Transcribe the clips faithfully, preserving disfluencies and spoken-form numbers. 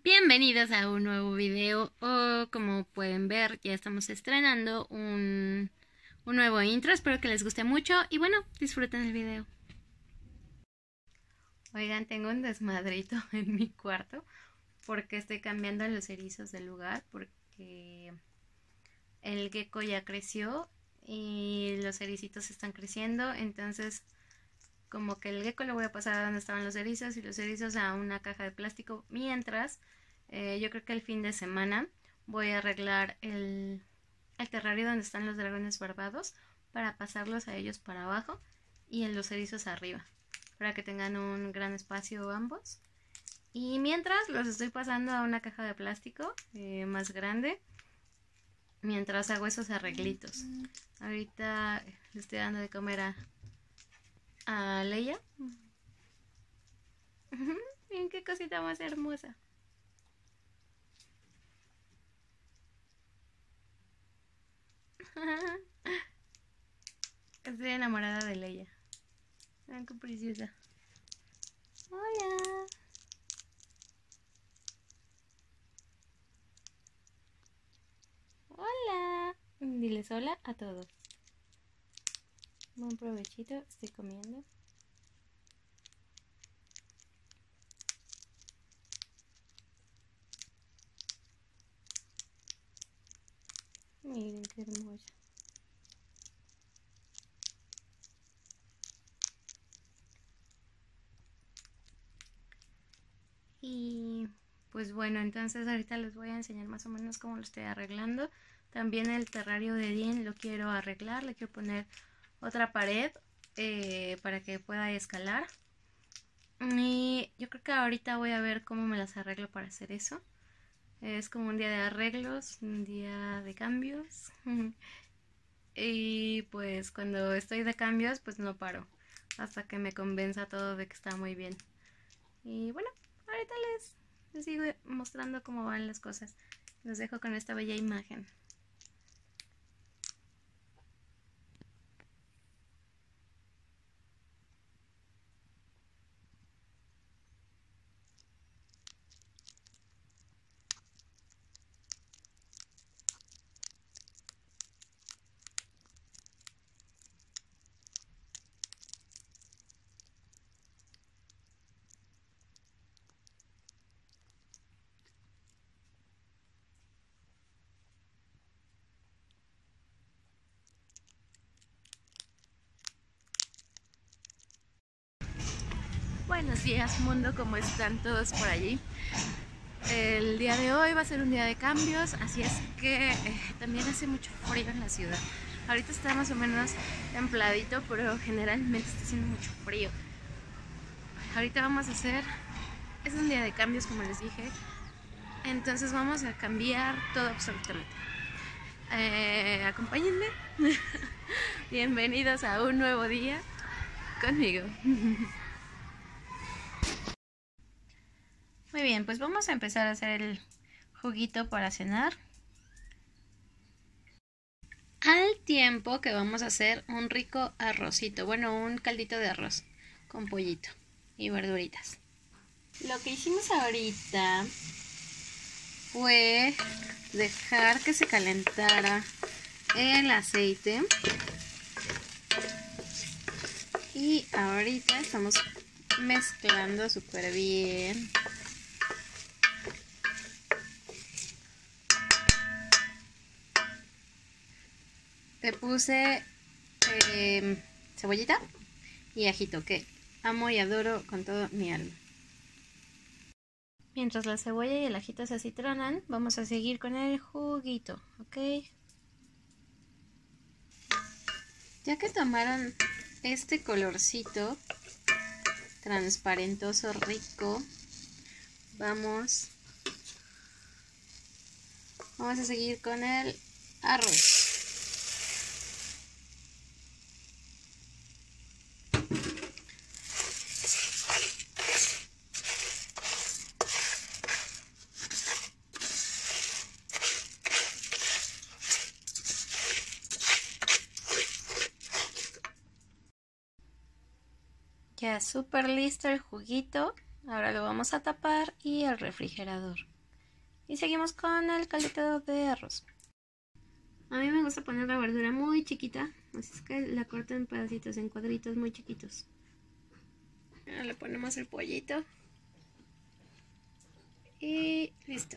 Bienvenidos a un nuevo video, o como pueden ver ya estamos estrenando un, un nuevo intro. Espero que les guste mucho y bueno, disfruten el video. Oigan, tengo un desmadrito en mi cuarto porque estoy cambiando los erizos del lugar porque el gecko ya creció y los ericitos están creciendo, entonces como que el gecko lo voy a pasar a donde estaban los erizos y los erizos a una caja de plástico, mientras eh, yo creo que el fin de semana voy a arreglar el, el terrario donde están los dragones barbados para pasarlos a ellos para abajo y en los erizos arriba, para que tengan un gran espacio ambos. Y mientras los estoy pasando a una caja de plástico eh, más grande, mientras hago esos arreglitos. Ahorita le estoy dando de comer a, a Leia. Miren qué cosita más hermosa. Estoy enamorada de Leia. Miren qué preciosa. Hola. Hola. Diles hola a todos. Buen provechito, estoy comiendo. Miren qué hermosa. Y pues bueno, entonces ahorita les voy a enseñar más o menos cómo lo estoy arreglando. También el terrario de Dean lo quiero arreglar, le quiero poner otra pared eh, para que pueda escalar. Y yo creo que ahorita voy a ver cómo me las arreglo para hacer eso. Es como un día de arreglos, un día de cambios. Y pues cuando estoy de cambios, pues no paro hasta que me convenza todo de que está muy bien. Y bueno, ahorita les, les sigo mostrando cómo van las cosas. Los dejo con esta bella imagen. Buenos días mundo, ¿cómo están todos por allí? El día de hoy va a ser un día de cambios, así es que eh, también hace mucho frío en la ciudad. Ahorita está más o menos templadito, pero generalmente está haciendo mucho frío. Ahorita vamos a hacer, es un día de cambios como les dije, entonces vamos a cambiar todo absolutamente. Eh, acompáñenme. Bienvenidos a un nuevo día conmigo. Muy bien, pues vamos a empezar a hacer el juguito para cenar. Al tiempo que vamos a hacer un rico arrocito, bueno, un caldito de arroz con pollito y verduritas. Lo que hicimos ahorita fue dejar que se calentara el aceite. Y ahorita estamos mezclando súper bien. Le puse eh, cebollita y ajito, que amo y adoro con todo mi alma. Mientras la cebolla y el ajito se acitronan, vamos a seguir con el juguito, ¿ok? Ya que tomaron este colorcito transparentoso rico, vamos, vamos a seguir con el arroz. Ya súper listo el juguito. Ahora lo vamos a tapar y al refrigerador. Y seguimos con el caldito de arroz. A mí me gusta poner la verdura muy chiquita, así es que la corto en pedacitos, en cuadritos muy chiquitos. Ahora le ponemos el pollito. Y listo.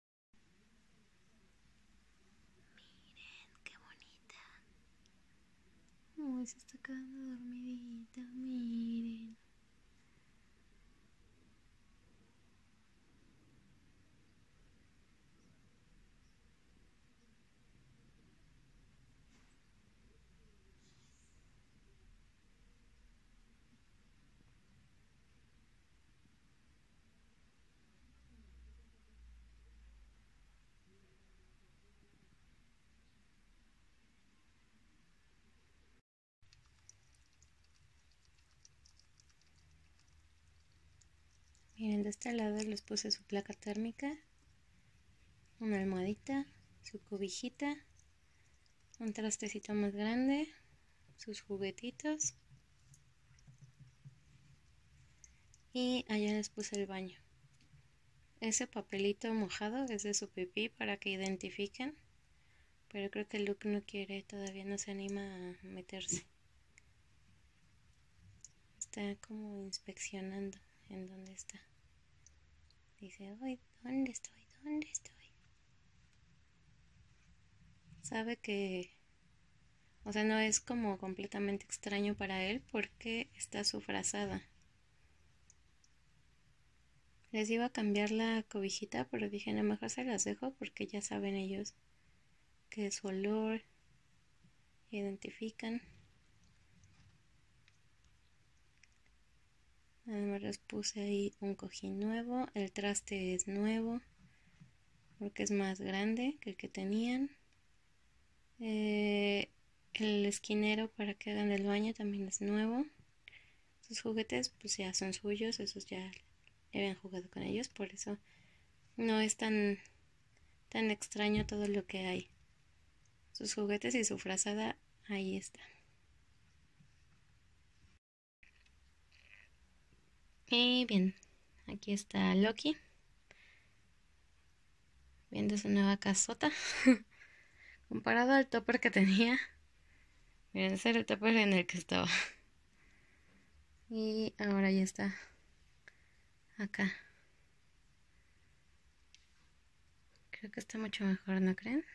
Miren, qué bonita. Uy, se está quedando dormidita, miren. Miren, de este lado les puse su placa térmica, una almohadita, su cobijita, un trastecito más grande, sus juguetitos y allá les puse el baño. Ese papelito mojado es de su pipí para que identifiquen, pero creo que Luke no quiere, todavía no se anima a meterse. Está como inspeccionando en dónde está. Dice, "Uy, ¿dónde estoy? ¿Dónde estoy?" Sabe que, o sea, no es como completamente extraño para él porque está su frazada. Les iba a cambiar la cobijita, pero dije, a lo mejor se las dejo porque ya saben ellos que su olor identifican. Además les puse ahí un cojín nuevo, el traste es nuevo porque es más grande que el que tenían. Eh, el esquinero para que hagan el baño también es nuevo. Sus juguetes pues ya son suyos, esos ya habían jugado con ellos, por eso no es tan, tan extraño todo lo que hay. Sus juguetes y su frazada ahí están. Y bien, aquí está Loki viendo su nueva casota. Comparado al topper que tenía, miren, ese era el topper en el que estaba. Y ahora ya está acá. Creo que está mucho mejor, ¿no creen?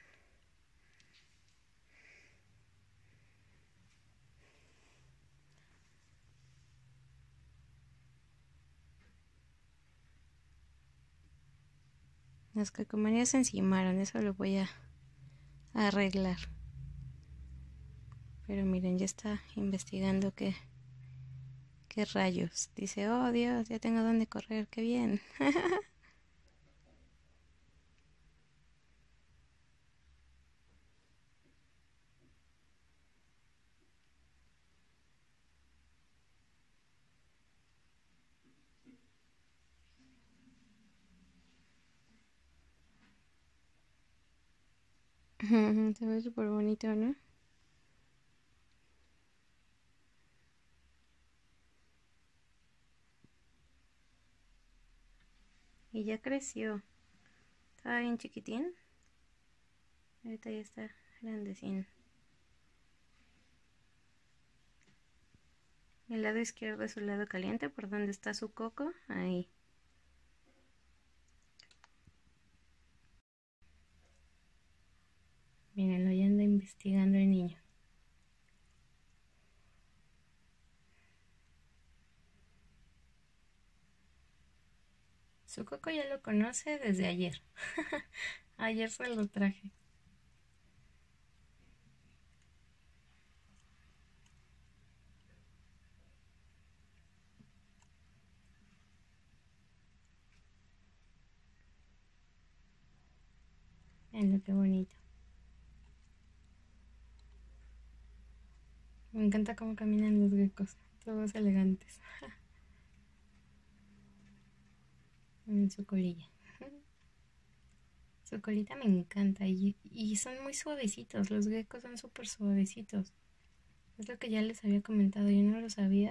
Las calcomanías se encimaron, eso lo voy a arreglar. Pero miren, ya está investigando qué, qué rayos. Dice, oh Dios, ya tengo dónde correr, qué bien. Se ve súper bonito, ¿no? Y ya creció. Estaba bien chiquitín. Ahorita ya está grandecín. El lado izquierdo es su lado caliente, por donde está su coco. Ahí. Miren, ya anda investigando el niño. Su coco ya lo conoce desde ayer. Ayer se lo traje. Miren qué bonito. Me encanta cómo caminan los geckos, todos elegantes. En su colilla. Su colita me encanta y, y son muy suavecitos, los geckos son súper suavecitos. Es lo que ya les había comentado, yo no lo sabía.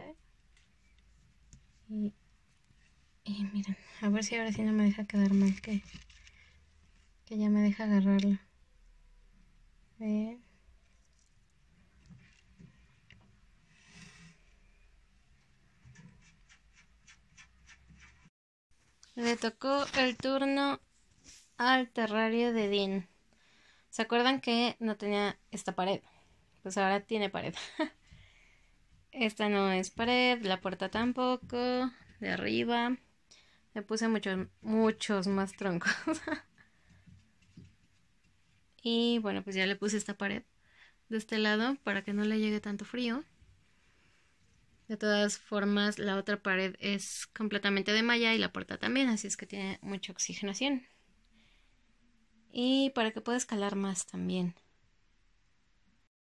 Y, y miren, a ver si ahora sí no me deja quedar mal que que ya me deja agarrarlo. ¿Ven? Le tocó el turno al terrario de Dean. ¿Se acuerdan que no tenía esta pared? Pues ahora tiene pared. Esta no es pared, la puerta tampoco, de arriba. Le puse muchos, muchos más troncos. Y bueno, pues ya le puse esta pared de este lado para que no le llegue tanto frío. De todas formas, la otra pared es completamente de malla y la puerta también, así es que tiene mucha oxigenación. Y para que pueda escalar más también.